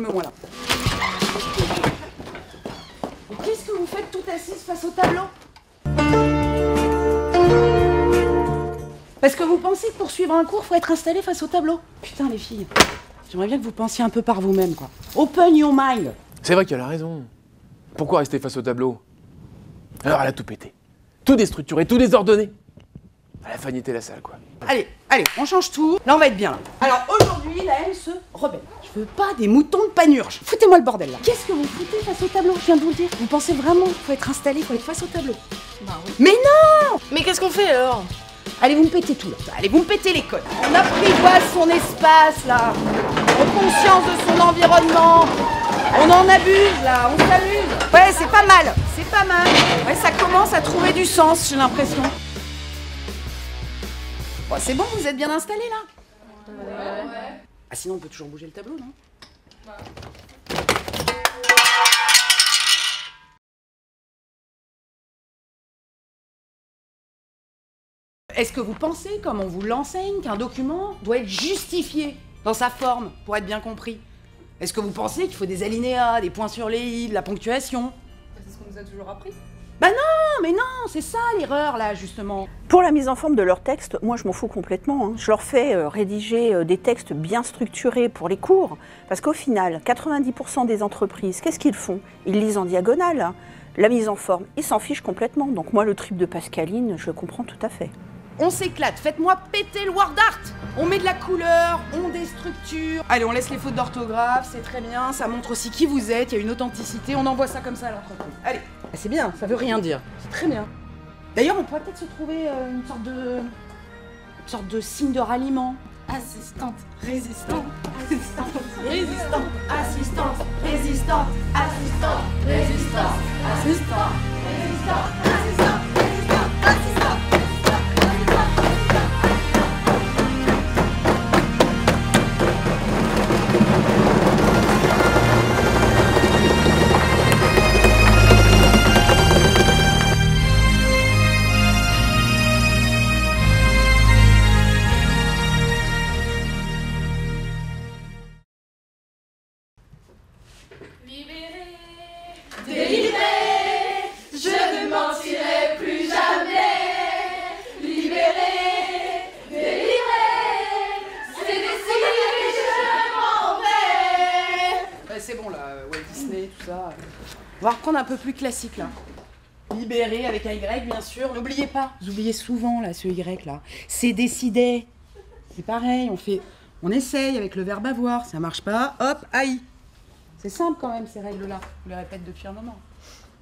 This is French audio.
calme-moi là. Et qu'est-ce que vous faites toute assise face au tableau? Parce que vous pensez que pour suivre un cours, faut être installé face au tableau. Putain les filles, j'aimerais bien que vous pensiez un peu par vous-même quoi. Open your mind. C'est vrai qu'elle a raison. Pourquoi rester face au tableau? Alors elle a tout pété. Tout déstructuré, tout désordonné. Elle a fagnité la salle quoi. Allez, on change tout. Là on va être bien. Alors aujourd'hui, la haine se rebelle. Je veux pas des moutons de panurge. Foutez-moi le bordel là. Qu'est-ce que vous foutez face au tableau? Je viens de vous le dire. Vous pensez vraiment qu'il faut être installé, faut être face au tableau? Bah oui. Mais non! Mais qu'est-ce qu'on fait alors? Allez, vous me pétez tout là. Allez, vous me pétez les codes. On apprivoise son espace là. On prend conscience de son environnement. On en abuse là, on s'amuse. Ouais, c'est pas mal. C'est pas mal. Ouais, ça commence à trouver du sens, j'ai l'impression. Bon, c'est bon, vous êtes bien installés là? Ouais. Ah, sinon on peut toujours bouger le tableau, non? Est-ce que vous pensez, comme on vous l'enseigne, qu'un document doit être justifié dans sa forme pour être bien compris? Est-ce que vous pensez qu'il faut des alinéas, des points sur les i, de la ponctuation? C'est ce qu'on nous a toujours appris. Bah non, mais non, c'est ça l'erreur là, justement. Pour la mise en forme de leurs textes, moi je m'en fous complètement. Je leur fais rédiger des textes bien structurés pour les cours, parce qu'au final, 90% des entreprises, qu'est-ce qu'ils font? Ils lisent en diagonale. La mise en forme, ils s'en fichent complètement. Donc moi, le trip de Pascaline, je le comprends tout à fait. On s'éclate, faites-moi péter le word art. On met de la couleur, on déstructure. Allez, on laisse les fautes d'orthographe, c'est très bien, ça montre aussi qui vous êtes, il y a une authenticité, on envoie ça comme ça à l'entreprise. Allez, c'est bien, ça veut rien dire, c'est très bien. D'ailleurs, on pourrait peut-être se trouver une sorte de signe de ralliement. Assistante, résistante, assistante, Résistante, assistante, résistante, assistante, résistante, assistante, résistante, assistante, résistante, assistante. Délivré, je ne mentirai plus jamais. Libéré, délivré, c'est décidé, je m'en vais. C'est bon là, Walt Disney, tout ça. On va reprendre un peu plus classique là. Libéré avec un Y bien sûr. N'oubliez pas, vous oubliez souvent là ce Y là. C'est décidé. C'est pareil, on essaye avec le verbe avoir, ça marche pas, hop, aïe. C'est simple quand même ces règles là, je les répète depuis un moment.